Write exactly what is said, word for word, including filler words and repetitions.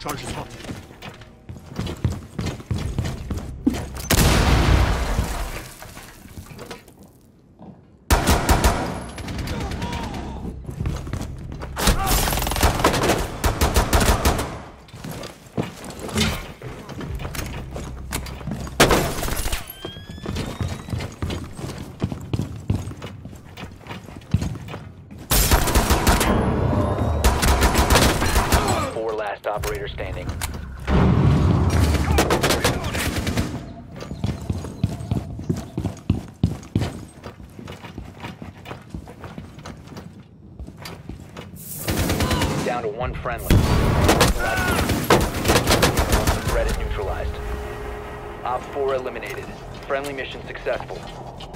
Charge is hot. Last operator standing. Down to one friendly. Threat is neutralized. Op four eliminated. Friendly mission successful.